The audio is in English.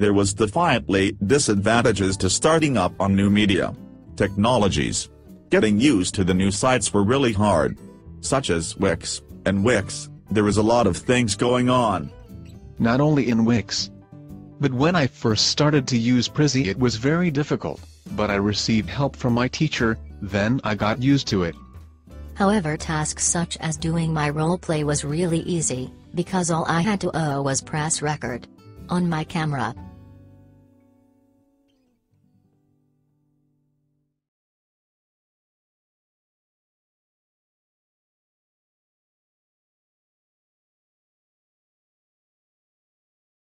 There was defiantly disadvantages to starting up on new media technologies. Getting used to the new sites were really hard. Such as Wix, and Wix, there was a lot of things going on. Not only in Wix, but when I first started to use Prezi it was very difficult, but I received help from my teacher, then I got used to it. However, tasks such as doing my roleplay was really easy, because all I had to was press record on my camera.